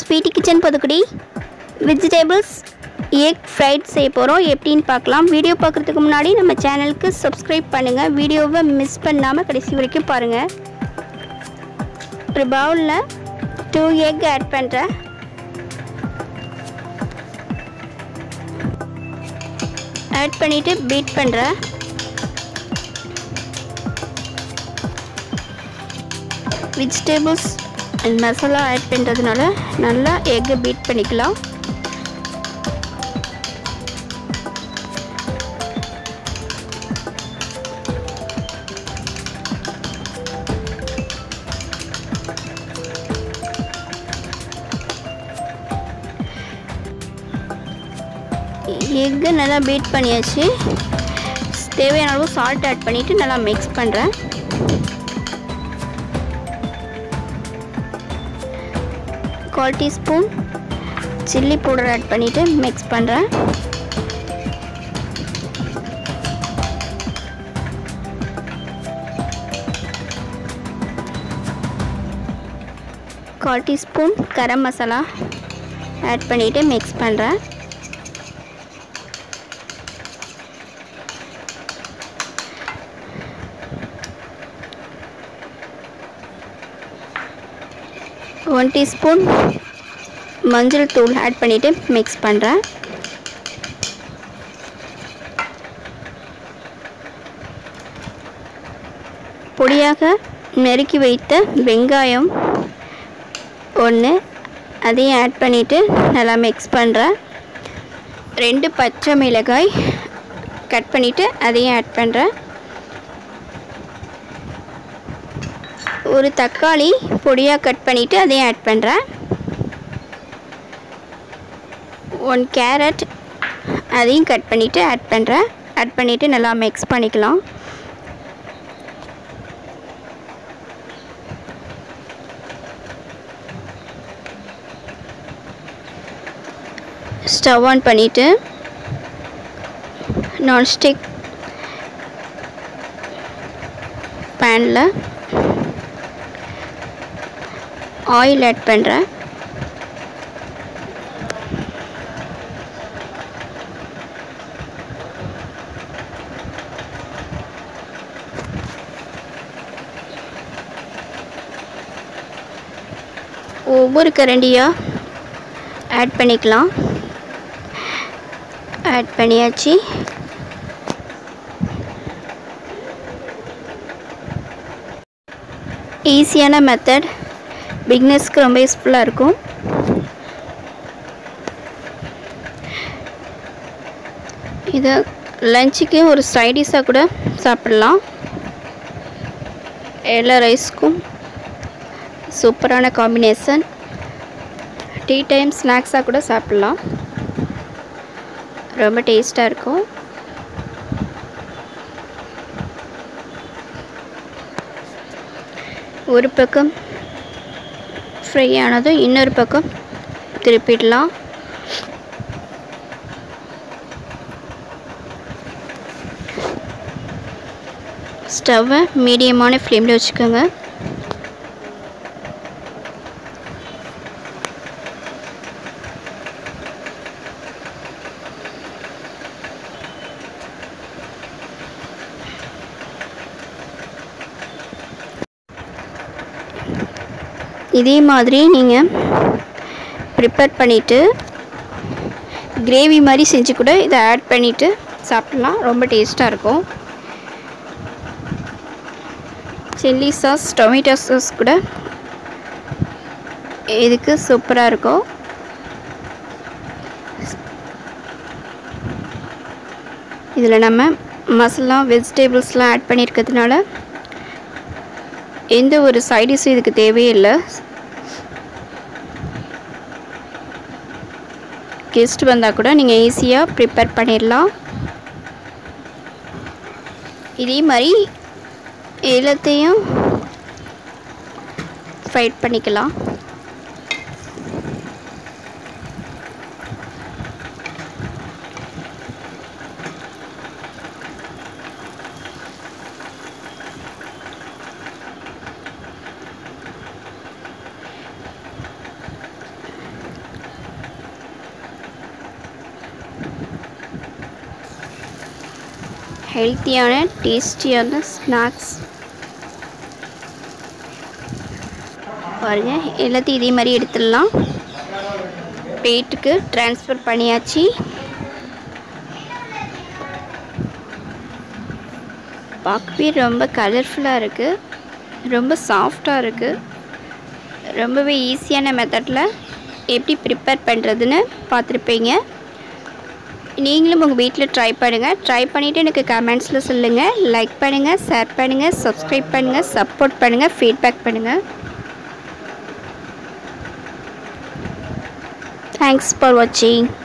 Sweetie kitchen புதுக்குடி vegetables egg fried செய்ய போகிறோம். எப்படின்னு பார்க்கலாம். வீடியோ பார்க்குறதுக்கு முன்னாடி நம்ம சேனலுக்கு சப்ஸ்கிரைப் பண்ணுங்கள். வீடியோவை மிஸ் பண்ணாமல் கடைசி வரைக்கும் பாருங்கள். ஒரு பவுலில் 2 எக் ஆட் பண்ணுறேன். ஆட் பண்ணிவிட்டு பீட் பண்ணுறேன். வெஜிடபிள்ஸ் அண்ட் மசாலா ஆட் பண்ணுறதுனால நல்லா எக்கை பீட் பண்ணிக்கலாம். எக்கு நல்லா பீட் பண்ணியாச்சு. தேவையான அளவு சால்ட் ஆட் பண்ணிவிட்டு நல்லா மிக்ஸ் பண்ணுறேன். கால் டீஸ்பூன் சில்லி பவுடர் ஆட் பண்ணிவிட்டு மிக்ஸ் பண்ணுறேன். கால் டீஸ்பூன் கரம் மசாலா ஆட் பண்ணிவிட்டு மிக்ஸ் பண்ணுறேன். ஒன் டீஸ்பூன் மஞ்சள் தூள் ஆட் பண்ணிவிட்டு மிக்ஸ் பண்ணுறேன். பொடியாக நறுக்கி வைத்த வெங்காயம் 1 அதையும் ஆட் பண்ணிவிட்டு நல்லா மிக்ஸ் பண்ணுறேன். 2 பச்சை மிளகாய் கட் பண்ணிவிட்டு அதையும் ஆட் பண்ணுறேன். ஒரு தக்காளி பொடியாக கட் பண்ணிவிட்டு அதையும் ஆட் பண்ணுறேன். 1 கேரட் அதையும் கட் பண்ணிவிட்டு ஆட் பண்ணுறேன். ஆட் பண்ணிவிட்டு நல்லா மிக்ஸ் பண்ணிக்கலாம். ஸ்டவ் ஆன் பண்ணிவிட்டு நான்ஸ்டிக் பேனில் ஆயில் ஆட் பண்ணுறேன். ஒவ்வொரு கரண்டியாக ஆட் பண்ணிக்கலாம். ஆட் பண்ணியாச்சு. ஈஸியான மெத்தட், பிகினர்ஸ்க்கு ரொம்ப யூஸ்ஃபுல்லாக இருக்கும். இதை லஞ்சுக்கு ஒரு சைடிஷாக கூட சாப்பிடலாம். எல்லா ரைஸ்க்கும் சூப்பரான காம்பினேஷன். டீ டைம் ஸ்நாக்ஸாக கூட சாப்பிட்லாம். ரொம்ப டேஸ்ட்டாக இருக்கும். ஒரு பக்கம் ஃப்ரை ஆனதும் இன்னொரு பக்கம் திருப்பிடலாம். ஸ்டவ்வை மீடியமான ஃப்ளேமில் வச்சுக்கோங்க. இதே மாதிரி நீங்கள் ப்ரிப்பேர் பண்ணிவிட்டு கிரேவி மாதிரி செஞ்சு கூட இதை ஆட் பண்ணிவிட்டு சாப்பிட்லாம். ரொம்ப டேஸ்ட்டாக இருக்கும். சில்லி சாஸ், டொமேட்டோ சாஸ் கூட இதுக்கு சூப்பராக இருக்கும். இதில் நம்ம மசாலா வெஜிடபிள்ஸ்லாம் ஆட் பண்ணியிருக்கிறதுனால எந்த ஒரு சைடிஷும் இதுக்கு தேவையே இல்லை. கெஸ்ட் வந்தால் கூட நீங்கள் ஈஸியாக ப்ரிப்பேர் பண்ணிடலாம். இதே மாதிரி எல்லாத்தையும் ஃப்ரை பண்ணிக்கலாம். ஹெல்த்தியான டேஸ்டியான ஸ்நாக்ஸ் பாருங்கள். எல்லாத்தையும் இதே மாதிரி எடுத்துடலாம். பிளேட்டுக்கு ட்ரான்ஸ்ஃபர் பண்ணியாச்சு. பார்க்கவே ரொம்ப கலர்ஃபுல்லாக இருக்குது, ரொம்ப சாஃப்டாக இருக்குது. ரொம்பவே ஈஸியான மெத்தடில் எப்படி ப்ரிப்பேர் பண்ணுறதுன்னு பார்த்துருப்பீங்க. நீங்களும் உங்கள் வீட்டில் ட்ரை பண்ணுங்கள். ட்ரை பண்ணிவிட்டு எனக்கு கமெண்ட்ஸில் சொல்லுங்கள். லைக் பண்ணுங்கள், ஷேர் பண்ணுங்கள், சப்ஸ்கிரைப் பண்ணுங்கள், சப்போர்ட் பண்ணுங்கள், ஃபீட்பேக் பண்ணுங்கள். Thanks for watching.